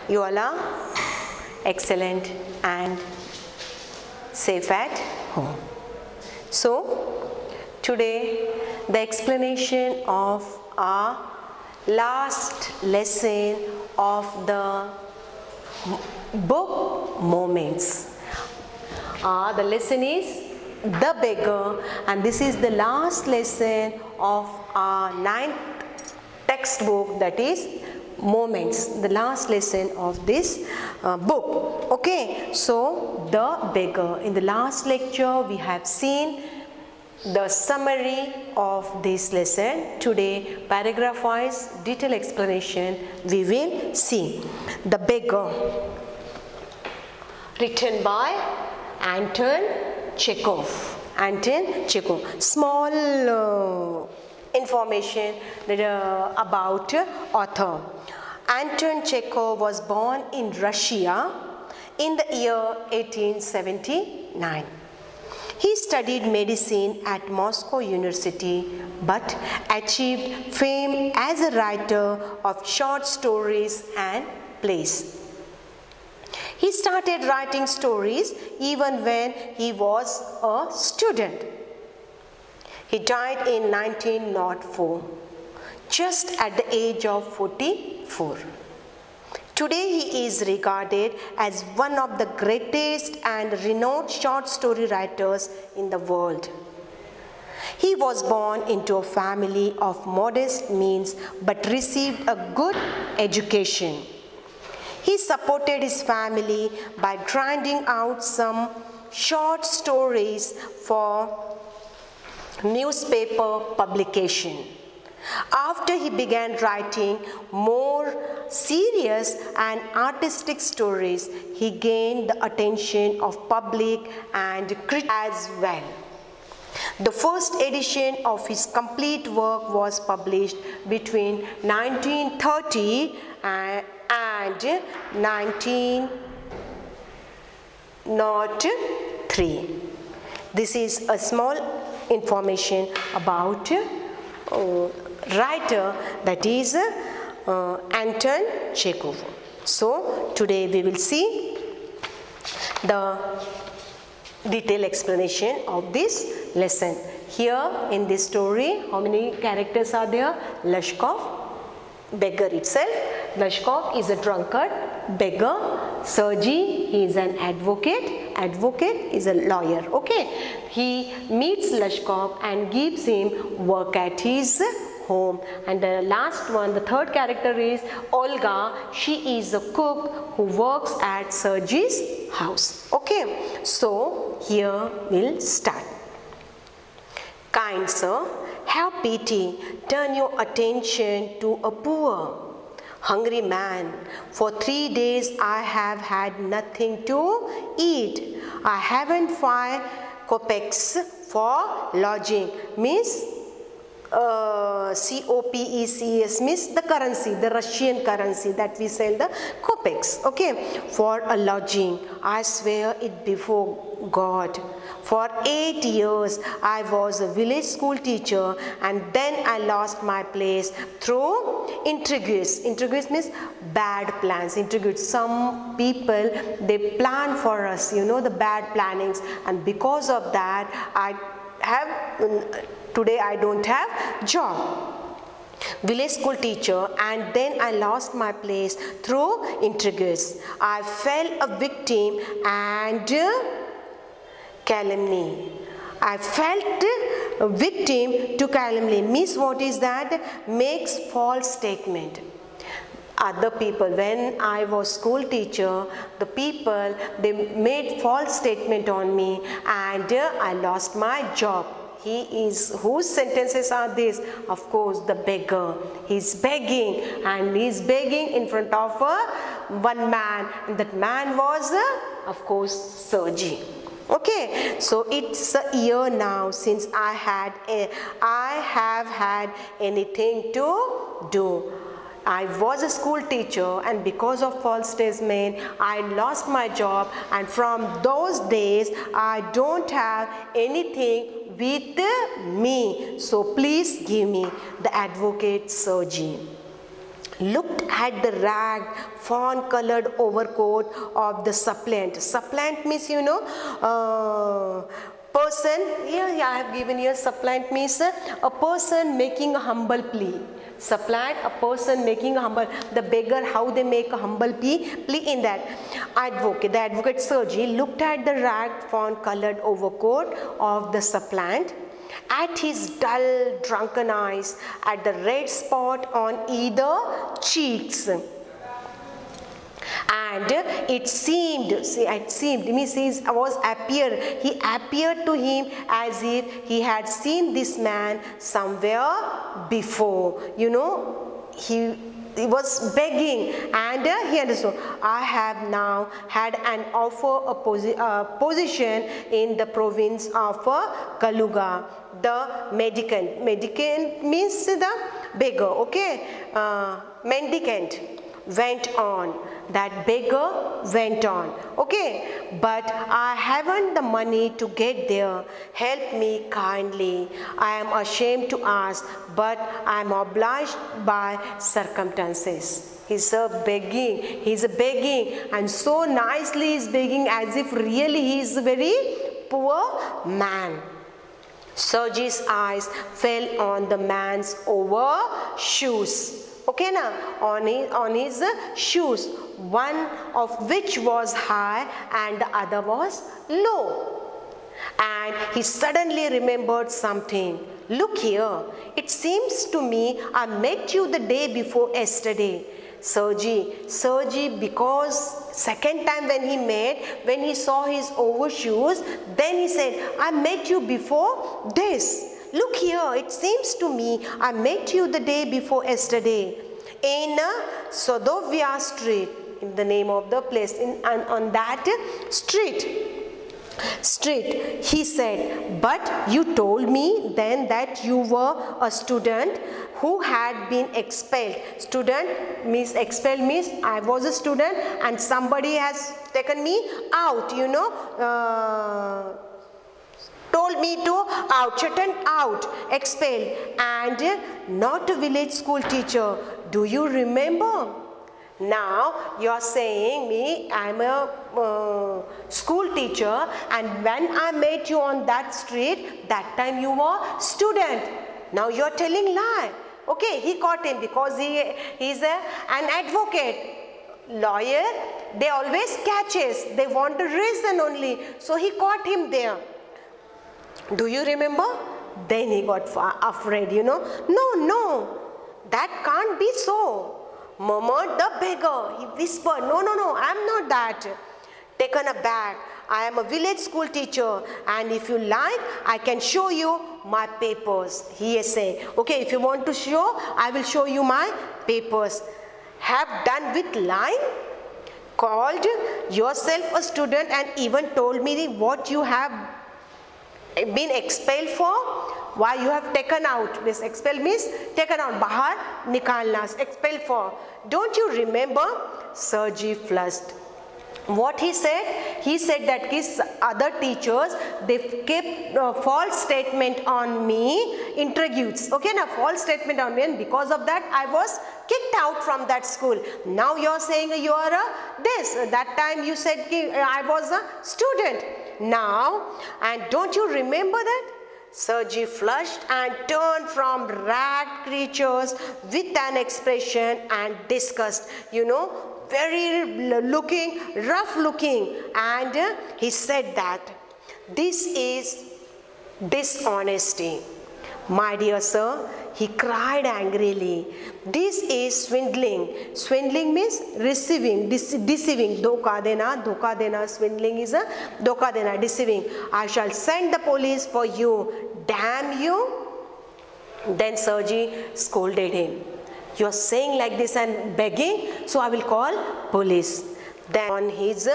You all are excellent and safe at home. So, today the explanation of our last lesson of the book Moments. The lesson is The Beggar, and this is the last lesson of our 9th textbook, that is Moments, the last lesson of this book. Okay, so The Beggar. In the last lecture we have seen the summary of this lesson. Today, paragraph wise detailed explanation we will see. The Beggar, written by Anton Chekhov. Anton Chekhov. Small information about author. Anton Chekhov was born in Russia in the year 1879. He studied medicine at Moscow University but achieved fame as a writer of short stories and plays. He started writing stories even when he was a student. He died in 1904, just at the age of 44. Today he is regarded as one of the greatest and renowned short story writers in the world. He was born into a family of modest means but received a good education. He supported his family by grinding out some short stories for newspaper publication. After he began writing more serious and artistic stories, he gained the attention of public and critics as well. The first edition of his complete work was published between 1930 and 1903. This is a small information about writer, that is Anton Chekhov. So today we will see the detailed explanation of this lesson. Here in this story, how many characters are there? Lashkov, beggar itself. Lashkov is a drunkard. Beggar. Sergey, he is an advocate. Advocate is a lawyer. Okay. He meets Lashkov and gives him work at his home. And the last one, the third character is Olga. She is a cook who works at Sergey's house. Okay. So here we'll start. Kind sir, have pity. Turn your attention to a poor, hungry man. For 3 days I have had nothing to eat. I haven't 5 kopecks for lodging. Means COPECS means the currency, the Russian currency that we sell, the kopecks. Okay, for a lodging. I swear it before God. For 8 years I was a village school teacher, and then I lost my place through intrigues. Intrigues means bad plans. Intrigues, some people, they plan for us, you know, the bad plannings, and because of that today I don't have job. Village school teacher, and then I lost my place through intrigues. I fell a victim and calumny. I felt a victim to calumny. Means what is that? Makes false statement. Other people, when I was school teacher, the people, they made false statement on me, and I lost my job. He is, whose sentences are these? Of course, the beggar. He's begging, and he's begging in front of one man, and that man was, of course, Sergey. Okay, so it's a year now since I have had anything to do. I was a school teacher, and because of false statement I lost my job, and from those days I don't have anything with me. So please give me. The advocate Sergey. looked at the ragged, fawn-colored overcoat of the suppliant. Suppliant means, you know, person. Yeah, I have given here suppliant means a person making a humble plea. Suppliant, a person making a humble, the beggar, how they make a humble plea in that. Advocate, the advocate Sergi looked at the ragged, fawn-colored overcoat of the suppliant, at his dull, drunken eyes, at the red spot on either cheeks. And it seemed, means he appeared to him as if he had seen this man somewhere before. You know, he was begging, and he understood, I have now had an offer a position in the province of Kaluga. The mendicant means the beggar, okay, mendicant went on. That beggar went on, okay, but I haven't the money to get there. Help me kindly. I am ashamed to ask, but I am obliged by circumstances. He's begging, and so nicely he's begging as if really he is a very poor man. Sergi's eyes fell on the man's overshoes. Okay, now on his shoes, one of which was high and the other was low. And he suddenly remembered something. Look here, it seems to me I met you the day before yesterday. Sergi, because second time when he saw his overshoes, then he said, I met you before this. Look here, it seems to me I met you the day before yesterday in Sodovia Street, in the name of the place, on that street. He said, but you told me then that you were a student who had been expelled. Student means expelled means I was a student and somebody has taken me out, you know, told me to out, shuttered out, expelled, and not a village school teacher. Do you remember? Now you are saying me I am a school teacher, and when I met you on that street, that time you were student. Now you are telling lie. Okay, he caught him because he is an advocate. Lawyer, they always catches. They want a reason only. So he caught him there. Do you remember? Then he got afraid, you know. No, that can't be so. Murmured the beggar. He whispered, no, I am not that. Taken aback, I am a village school teacher, and if you like, I can show you my papers. He said, okay, if you want to show, I will show you my papers. Have done with lying? Called yourself a student and even told me what you have been expelled for? Why you have taken out? This expel means taken out. Bahar nikalna, expelled for. Don't you remember? Sergi flushed. What he said? He said that his other teachers, they kept false statement on me, introduced. Okay, now false statement on me, and because of that I was kicked out from that school. Now you are saying you are this. That time you said I was a student. Now, and don't you remember that? Sergi flushed and turned from ragged creatures with an expression and disgust. You know, very rough looking, and he said that this is dishonesty. My dear sir, he cried angrily, this is swindling. Swindling means receiving, deceiving. Dhoka dena, swindling is a dhoka dena, deceiving. I shall send the police for you. Damn you. Then Sergi scolded him. You are saying like this and begging, so I will call police. Then on his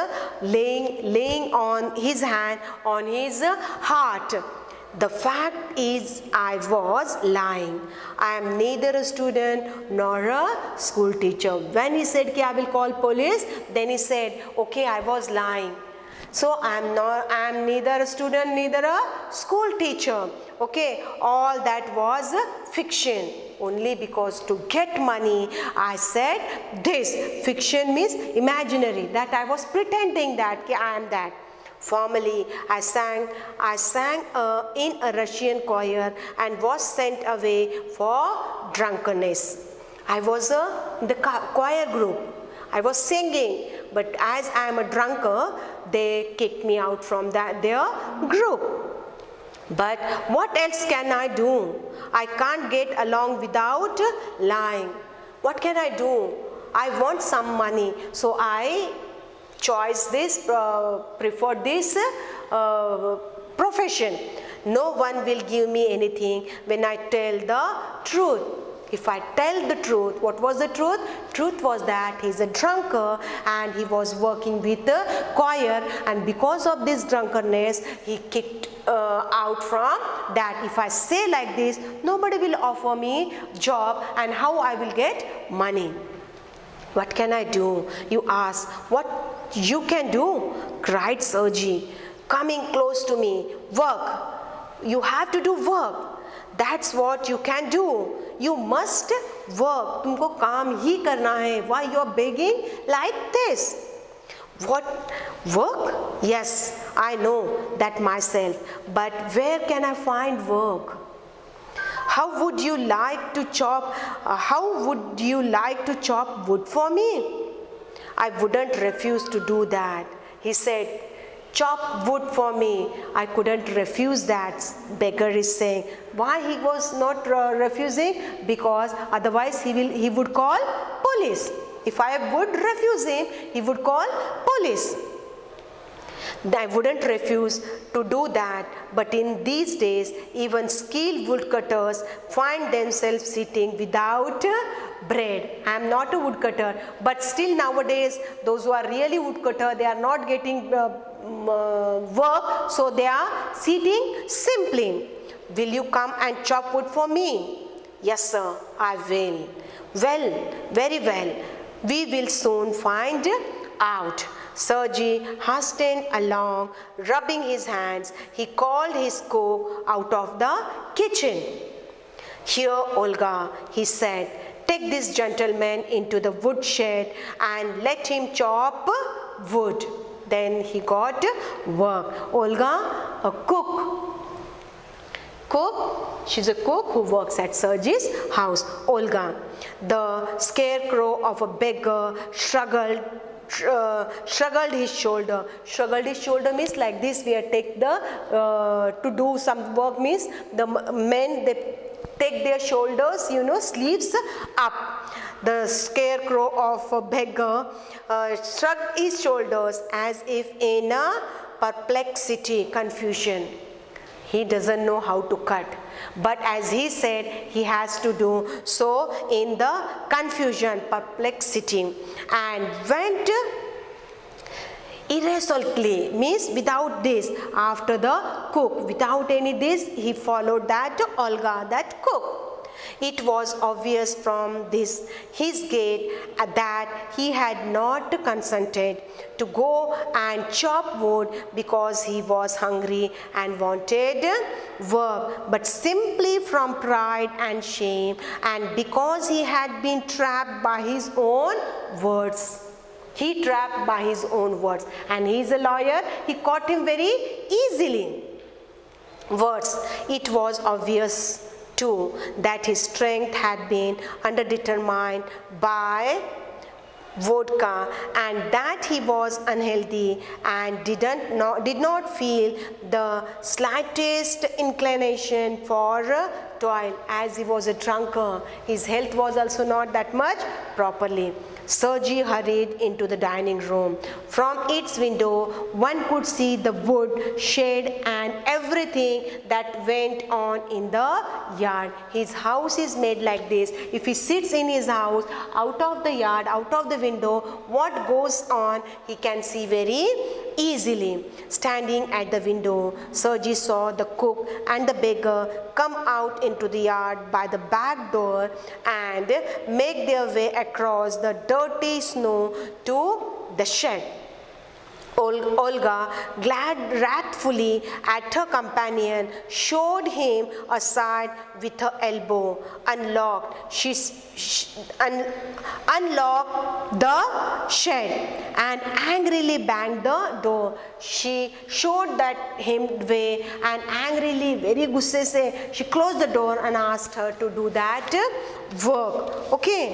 laying on his hand on his heart. The fact is I was lying. I am neither a student nor a school teacher. When he said I will call police, then he said, okay, I was lying. So I am neither a student, neither a school teacher. Okay, all that was fiction. only because to get money I said this. Fiction means imaginary, that I was pretending that I am that. Formerly, I sang in a Russian choir and was sent away for drunkenness. I was in the choir group. I was singing, but as I am a drunkard, they kicked me out from their group. But what else can I do? I can't get along without lying. What can I do? I want some money, so I prefer this profession. No one will give me anything when I tell the truth. If I tell the truth, what was the truth? Truth was that he's a drunkard and he was working with the choir, and because of this drunkenness, he kicked out from that. If I say like this, nobody will offer me job, and how I will get money? What can I do? You ask. What you can do? Cried Sergey, coming close to me. Work. You have to do work. That's what you can do. You must work. तुमको काम ही करना है. Why you are begging like this? What? Work? Yes, I know that myself. But where can I find work? How would you like to chop? How would you like to chop wood for me? I wouldn't refuse to do that. He said, chop wood for me. I couldn't refuse that, beggar is saying. Why he was not refusing? Because otherwise he would call police. If I would refuse him, he would call police. I wouldn't refuse to do that, but in these days, even skilled woodcutters find themselves sitting without bread. I am not a woodcutter, but still nowadays, those who are really woodcutter, they are not getting work, so they are sitting simply. Will you come and chop wood for me? Yes, sir, I will. Well, very well. We will soon find out. Sergey hastened along, rubbing his hands. He called his cook out of the kitchen. Here, Olga, he said, take this gentleman into the woodshed and let him chop wood. Then he got work. Olga, a cook. She's a cook who works at Sergey's house. Olga, the scarecrow of a beggar, shrugged his shoulder. Shrugged his shoulder means like this. We take the to do some work means the men, they take their shoulders, sleeves up. The scarecrow of a beggar shrugged his shoulders as if in a perplexity, confusion. He doesn't know how to cut, but as he said, he has to do so in the confusion, perplexity, and went irresolutely, means without this, after the cook. Without any this, he followed that Olga, that cook. It was obvious from his gait that he had not consented to go and chop wood because he was hungry and wanted work, but simply from pride and shame, and because he had been trapped by his own words. He trapped by his own words, and he is a lawyer. He caught him very easily. Words. It was obvious too that his strength had been underdetermined by vodka, and that he was unhealthy and did not feel the slightest inclination for toil. As he was a drunkard, his health was also not that much properly. Sergey hurried into the dining room. From its window, one could see the wood shed and everything that went on in the yard. His house is made like this. If he sits in his house, out of the yard, out of the window, what goes on, he can see very easily. Standing at the window, Sergey saw the cook and the beggar come out into the yard by the back door and make their way across the dirty snow to the shed. Olga, glad wrathfully at her companion, showed him aside with her elbow. Unlocked the shed and angrily banged the door. She showed him way and angrily, very gusse se, she closed the door and asked her to do that work. Okay.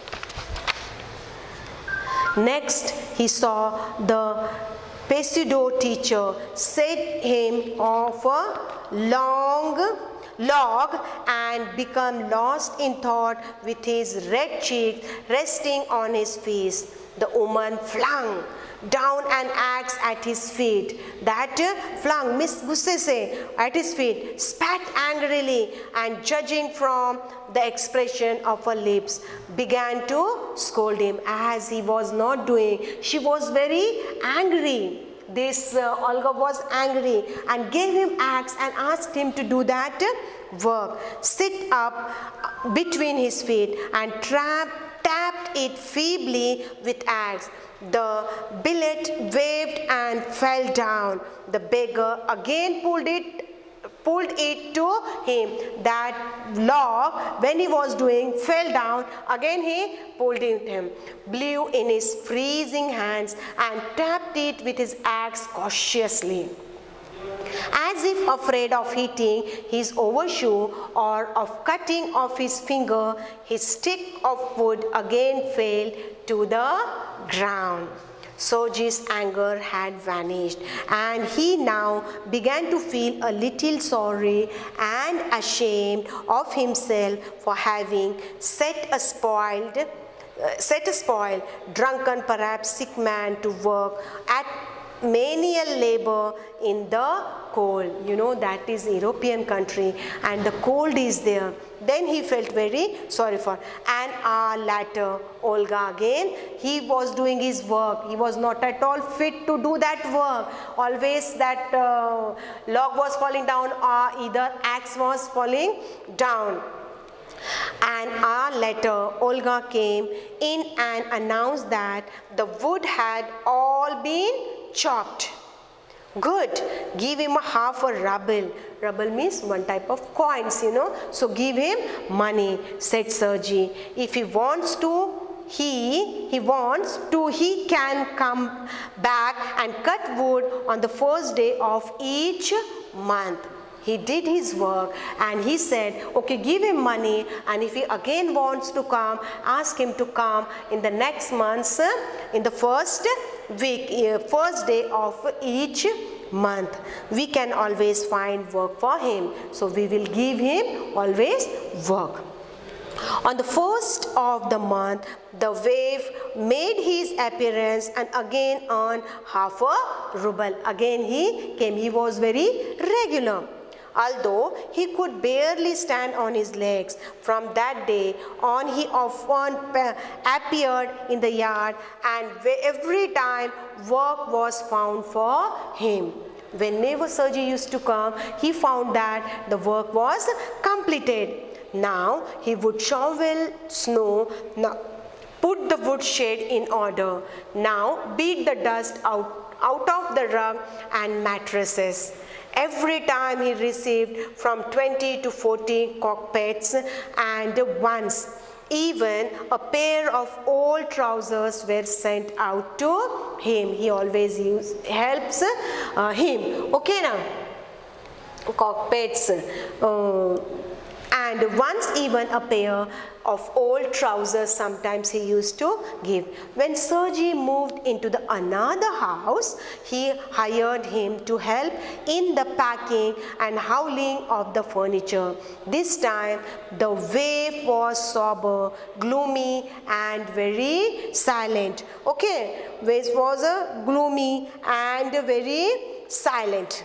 Next, he saw the pseudo teacher set him off a long log and become lost in thought with his red cheeks resting on his face. The woman flung down an axe at his feet. That flung, Miss Gusse at his feet, spat angrily and judging from the expression of her lips, began to scold him as he was not doing. She was very angry. This Olga was angry and gave him axe and asked him to do that work. Sit up between his feet and tapped it feebly with axe. The billet waved and fell down. The beggar again pulled it to him. That log, when he was doing, fell down. Again he pulled it him, blew in his freezing hands and tapped it with his axe cautiously. As if afraid of hitting his overshoe or of cutting off his finger, his stick of wood again fell to the ground. Sergei's anger had vanished, and he now began to feel a little sorry and ashamed of himself for having set a spoiled, drunken, perhaps sick man to work at menial labor in the cold. You know, that is European country and the cold is there. Then he felt very sorry for. An hour later, Olga again, he was doing his work. He was not at all fit to do that work. Always that log was falling down or either axe was falling down. An hour later, Olga came in and announced that the wood had all been chopped. Good, give him half a ruble. Ruble means one type of coins, you know. So give him money, said Sergei. If he wants to, he can come back and cut wood on the first day of each month. He did his work and he said, okay, give him money, and if he again wants to come, ask him to come in the next month, in the first day of each month. We can always find work for him, so we will give him always work. On the first of the month, the wave made his appearance and again earned half a ruble. Again he came. He was very regular. Although he could barely stand on his legs, from that day on he often appeared in the yard, and every time work was found for him. Whenever Sergei used to come, he found that the work was completed. Now he would shovel snow, now put the woodshed in order, now beat the dust out of the rug and mattresses. Every time he received from 20 to 40 cockpits, and once even a pair of old trousers were sent out to him. He always helps him. Okay now, cockpits. And once even a pair of old trousers sometimes he used to give. When Sergei moved into another house, he hired him to help in the packing and hauling of the furniture. This time the wave was sober, gloomy and very silent. Okay, wave was gloomy and very silent.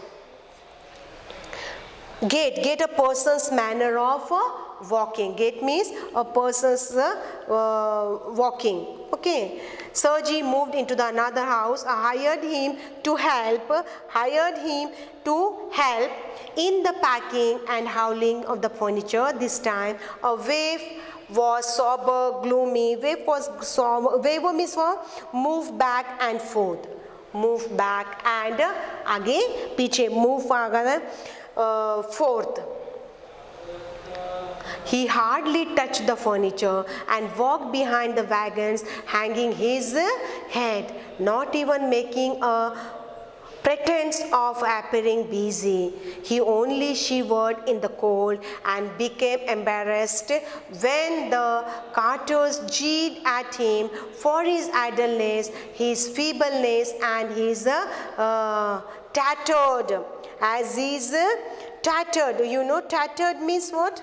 Gait, a person's manner of walking. Gait means a person's walking. Okay. Sergei moved into another house. I hired him to help in the packing and hauling of the furniture. This time a wave was sober, gloomy. Wave means move back and forth. move back and आगे पीछे move fourth. He hardly touched the furniture and walked behind the wagons, hanging his head, not even making a pretense of appearing busy. He only shivered in the cold and became embarrassed when the carters jeered at him for his idleness, his feebleness, and his tattered. As he's tattered, you know, tattered means what?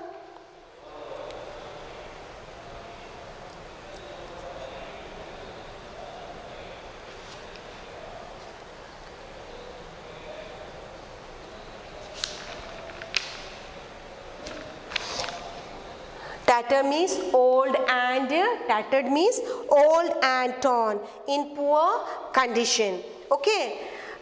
Tattered means old and tattered means old and torn, in poor condition. Okay,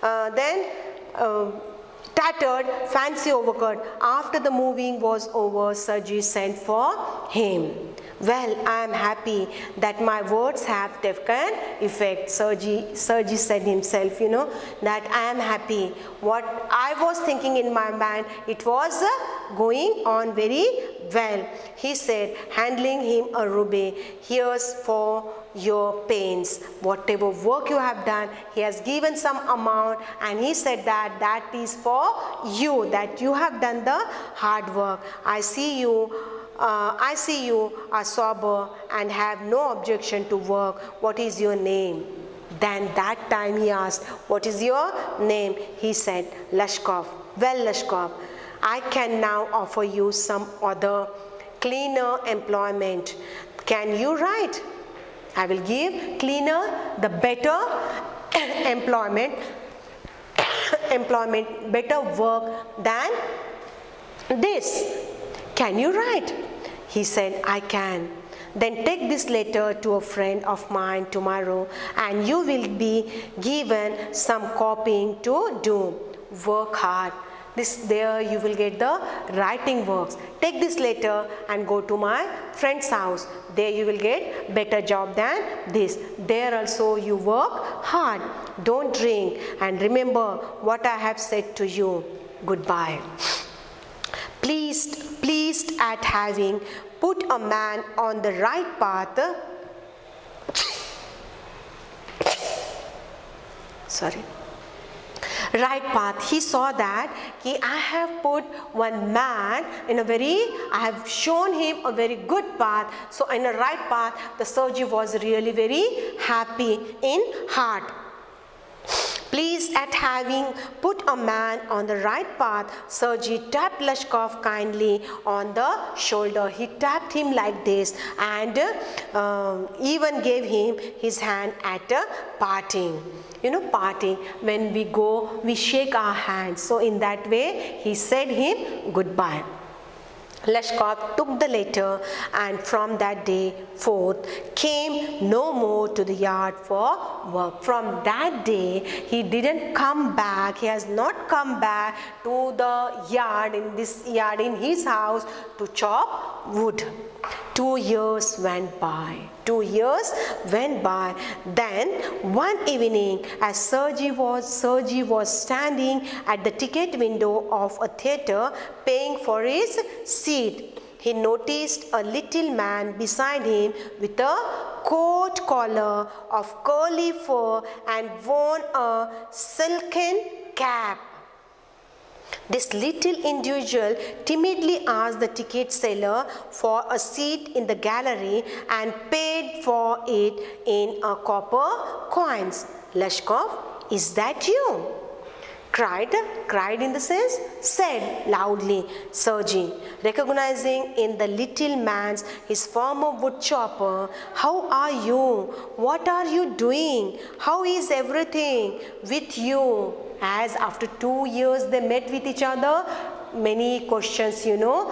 tattered fancy overcoat. After the moving was over, Sergi sent for him. Well, I am happy that my words have taken effect. Sergi said himself, you know, that I am happy. What I was thinking in my mind, it was going on very well. He said, handling him a ruby, here's for your pains. Whatever work you have done, he has given some amount, and he said that that is for you, that you have done the hard work. I see you are sober and have no objection to work. What is your name? Then that time he asked, what is your name? He said, Lashkov. Well, Lashkov, I can now offer you some other cleaner employment. Can you write? I will give cleaner the better employment, better work than this. Can you write? He said, I can. Then take this letter to a friend of mine tomorrow, and you will be given some copying to do. Work hard. There you will get the writing works. Take this letter and go to my friend's house. There you will get better job than this. There also you work hard. Don't drink, and remember what I have said to you. Goodbye. Pleased at having put a man on the right path. Right path. He saw that I have put one man in I have shown him a very good path. So in a right path, the Sergi was really very happy in heart. Pleased at having put a man on the right path, Sergi tapped Lashkov kindly on the shoulder. He tapped him like this and even gave him his hand at parting. You know, parting, when we go, we shake our hands. So in that way, he said him goodbye. Lashkov took the letter, and from that day forth came no more to the yard for work. From that day he didn't come back. He has not come back to the yard, in his house, to chop wood. 2 years went by. 2 years went by. Then one evening, as Sergi was standing at the ticket window of a theatre paying for his seat, he noticed a little man beside him with a coat collar of curly fur and worn a silken cap. This little individual timidly asked the ticket seller for a seat in the gallery and paid for it in a copper coins. Lashkov, is that you? Cried in the sense, said loudly Sergi, recognizing in the little man's his former wood chopper. How are you? What are you doing? How is everything with you? As after 2 years they met with each other, many questions, you know,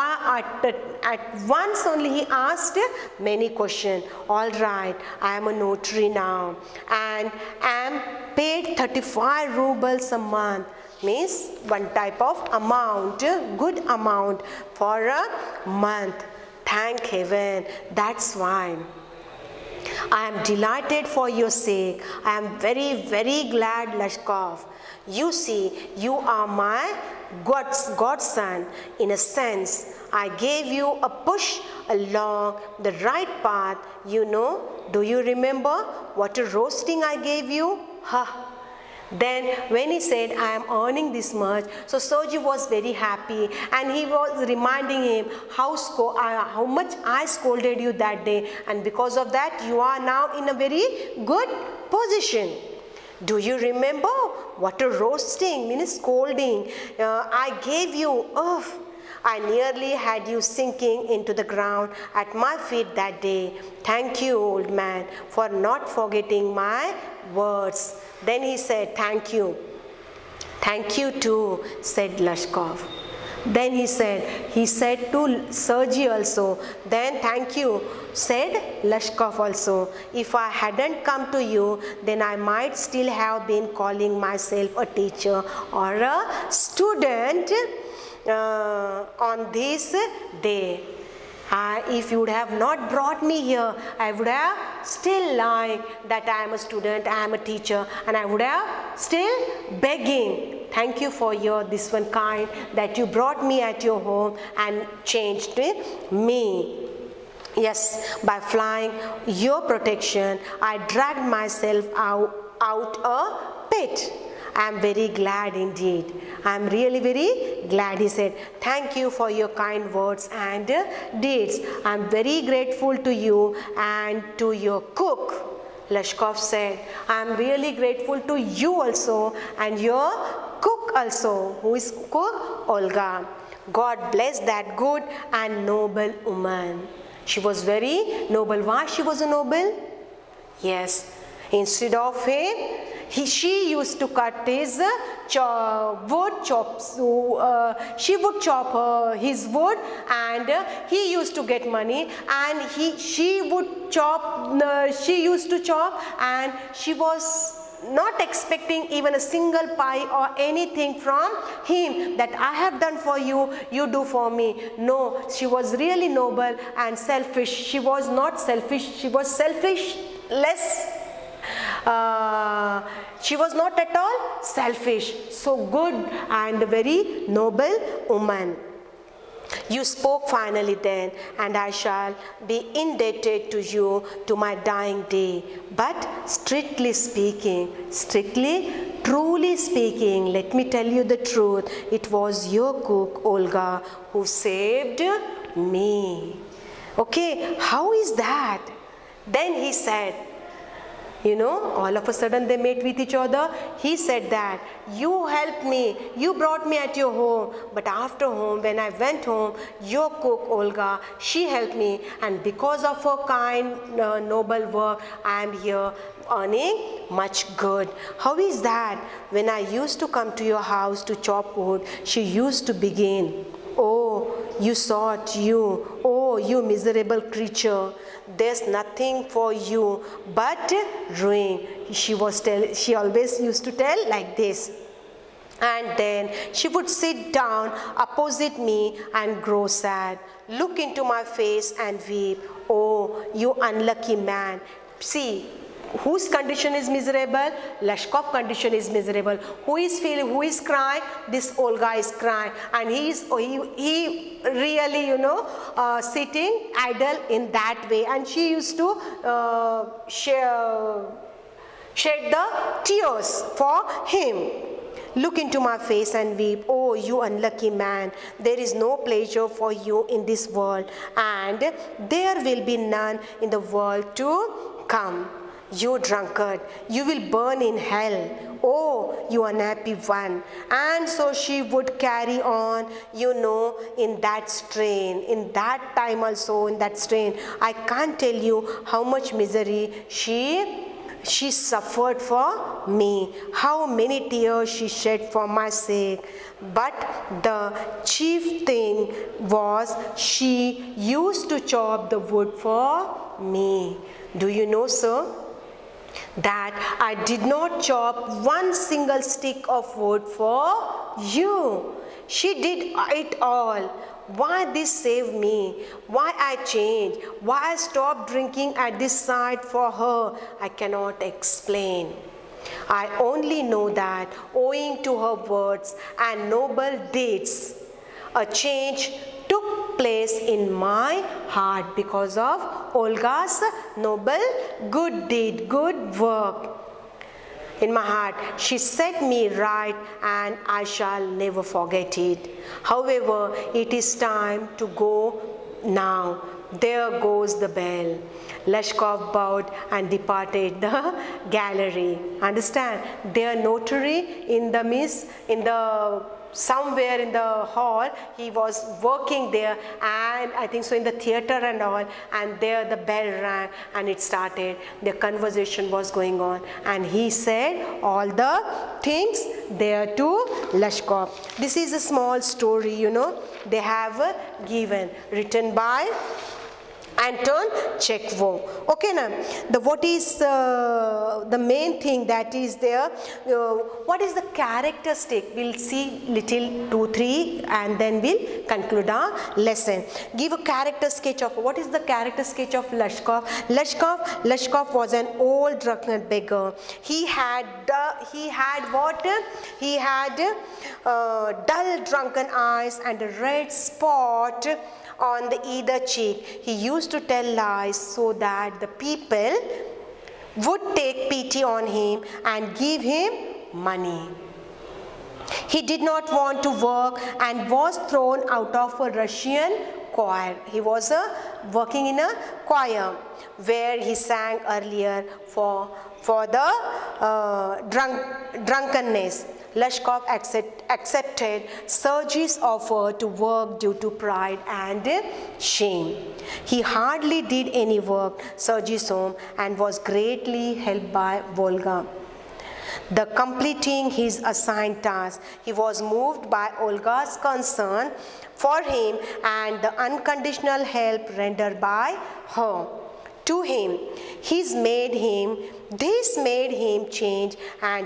at once only he asked many questions. All right, I am a notary now and am paid 35 rubles a month, means one type of amount, good amount for a month. Thank heaven, that's fine. I am delighted for your sake. I am very, very glad, Lashkov. You see, you are my godson. In a sense, I gave you a push along the right path. You know, do you remember what a roasting I gave you? Ha! Then when he said, I am earning this much, so Sergey was very happy, and he was reminding him how much I scolded you that day, and because of that you are now in a very good position. Do you remember what a roasting, means scolding, I gave you? I nearly had you sinking into the ground at my feet that day. Thank you, old man, for not forgetting my words. Then he said, thank you. Thank you too, said Lashkov. Then he said to Sergey also, then thank you, said Lashkov also. If I hadn't come to you, then I might still have been calling myself a teacher or a student on this day. If you would have not brought me here, I would have still lied that I am a student, I am a teacher, and I would have still begging. Thank you for this one kind that you brought me at your home and changed me. Yes, by flying your protection, I dragged myself out a pit. I am very glad indeed. I am really very glad, he said. Thank you for your kind words and deeds. I am very grateful to you and to your cook. Lashkov said, I am really grateful to you also and your cook also. Who is cook? Olga. God bless that good and noble woman. She was very noble. Why she was a noble? Yes, instead of him, she used to cut his wood chops. She would chop his wood, and he used to get money. And she would chop. She used to chop, and she was not expecting even a single pie or anything from him, that I have done for you, you do for me. No, she was really noble and selfish. She was not selfish. She was selfishless. She was not at all selfish. So good and very noble woman. You spoke finally then, and I shall be indebted to you to my dying day. But strictly speaking, truly speaking, let me tell you the truth, it was your cook, Olga, who saved me. Okay, how is that? Then he said, you know, all of a sudden they met with each other. He said that, you helped me, you brought me at your home, but after home, when I went home, your cook Olga, she helped me, and because of her kind, noble work, I am here earning much good. How is that? When I used to come to your house to chop wood, she used to begin, oh, you sought you, oh, you miserable creature, there's nothing for you but ruin. She always used to tell like this. And then she would sit down opposite me and grow sad, look into my face and weep. Oh, you unlucky man. See, whose condition is miserable? Lashkov's condition is miserable. Who is feeling, who is crying? This Olga is crying, and he really, you know, sitting idle in that way, and she used to shed the tears for him. Look into my face and weep. Oh, you unlucky man, there is no pleasure for you in this world, and there will be none in the world to come. You drunkard, you will burn in hell. Oh, you unhappy one. And so she would carry on, you know, in that strain, in that time also, in that strain. I can't tell you how much misery she suffered for me, how many tears she shed for my sake. But the chief thing was she used to chop the wood for me. Do you know, sir, that I did not chop one single stick of wood for you? She did it all. why this saved me, why I changed, why I stopped drinking at this site for her, I cannot explain. I only know that owing to her words and noble deeds, a change took place in my heart because of Olga's noble good deed, good work. In my heart, she set me right and I shall never forget it. However, it is time to go now. There goes the bell. Leshkov bowed and departed the gallery. Understand? Their notary in the somewhere in the hall, he was working there, and I think so in the theater and all, and there the bell rang and it started. Their conversation was going on and he said all the things there to Leshkov. This is a small story, you know, they have given, written by Anton Chekhov. Okay, now what is the main thing that is there? What is the characteristic? We'll see little 2-3 and then we'll conclude our lesson. Give a character sketch of what is the character sketch of Leshkov. Leshkov was an old drunken beggar. He had what? He had dull drunken eyes and a red spot on the either cheek. He used to tell lies so that the people would take pity on him and give him money. He did not want to work and was thrown out of a Russian choir. He was working in a choir where he sang earlier for the drunkenness. Leshkov accepted Sergei's offer to work due to pride and shame. He hardly did any work Sergei's home and was greatly helped by Volga. The completing his assigned task, he was moved by Olga's concern for him and the unconditional help rendered by her to him. This made him change, and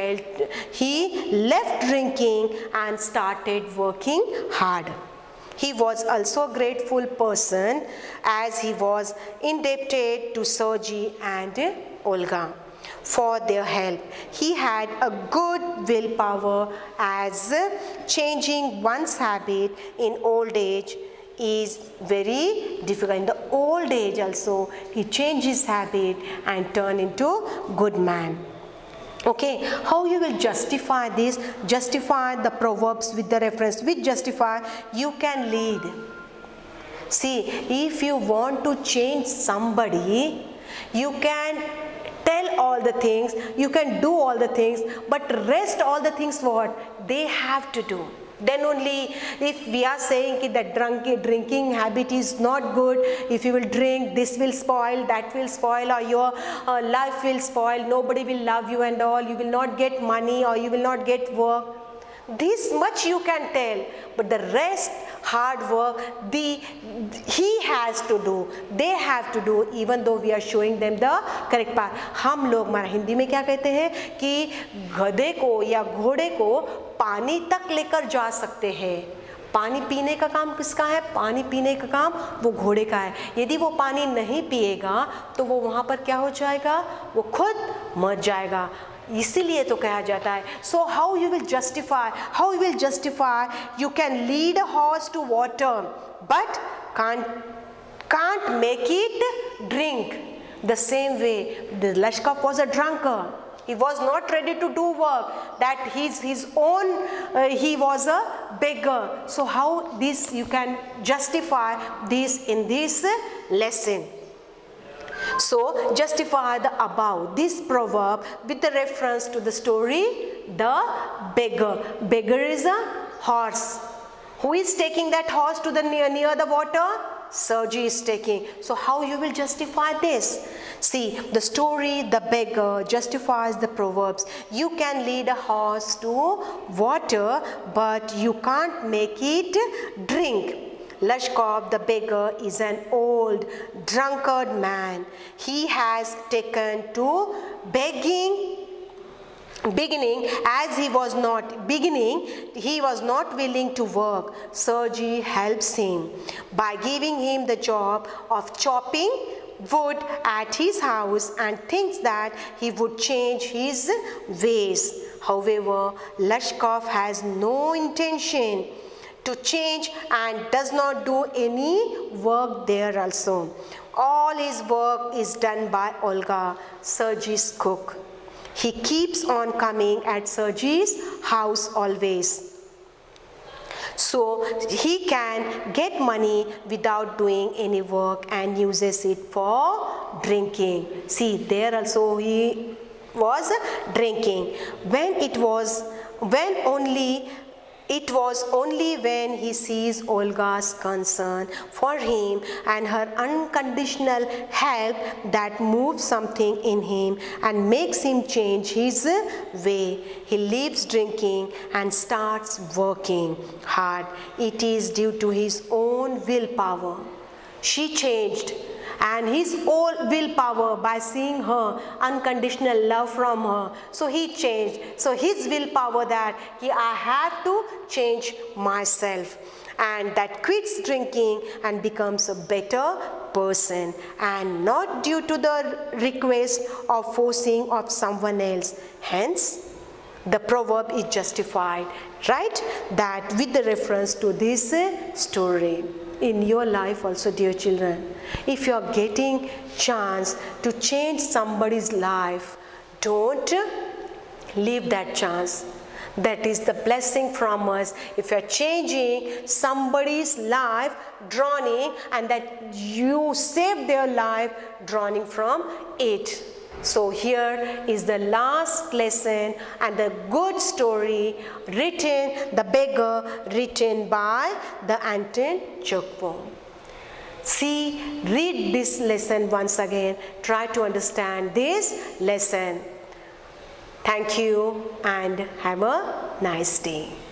he left drinking and started working hard. He was also a grateful person as he was indebted to Sergei and Olga for their help. He had a good willpower, as changing one's habit in old age is very difficult. In the old age also, he changed his habit and turned into good man. Okay, how you will justify this? Justify the proverbs with the reference. With justify, you can lead. See, if you want to change somebody, you can tell all the things, you can do all the things, but rest all the things what they have to do. Then only, if we are saying that drinking habit is not good, if you will drink, this will spoil, that will spoil, or your life will spoil, nobody will love you and all, you will not get money or you will not get work. This much you can tell, but the rest, hard work, he has to do, they have to do, even though we are showing them the correct path. हम लोग हमारा हिंदी में क्या कहते हैं कि गधे को या घोड़े को पानी तक लेकर जा सकते हैं, पानी पीने का काम किसका है? पानी पीने का काम वो घोड़े का है। यदि वो पानी नहीं पिएगा तो वो वहाँ पर क्या हो जाएगा? वो खुद मर जाएगा। इसीलिए तो कहा जाता है, so how you will justify, you can lead a horse to water but can't make it drink. The same way the Leshkov was a drunkard, he was not ready to do work, that his own he was a beggar. So how this you can justify this in this lesson? So justify the above, this proverb with the reference to the story, the beggar. Beggar is a horse. Who is taking that horse to the near the water? Sergei is taking. So how you will justify this? See, the story, the beggar, justifies the proverbs. You can lead a horse to water, but you can't make it drink. Leshkov, the beggar, is an old drunkard man. He has taken to begging As he was not willing to work. Sergei helps him by giving him the job of chopping wood at his house and thinks that he would change his ways. However, Lashkov has no intention to change and does not do any work there also. All his work is done by Olga, Sergei's cook. He keeps on coming at Sergei's house always, so he can get money without doing any work and uses it for drinking. See, there also he was drinking. It was only when he sees Olga's concern for him and her unconditional help that moves something in him and makes him change his way. He leaves drinking and starts working hard. It is due to his own willpower. She changed, and his own willpower by seeing her unconditional love from her. So he changed. So his willpower that I have to change myself, and that quits drinking and becomes a better person, and not due to the request or forcing of someone else. Hence, the proverb is justified, right? That with the reference to this story. In your life also, dear children, if you are getting chance to change somebody's life, don't leave that chance. That is the blessing from us. If you are changing somebody's life, drowning, and that you save their life, drowning from it. So here is the last lesson and the good story written, The Beggar, written by the Anton Chekhov. See, read this lesson once again. Try to understand this lesson. Thank you and have a nice day.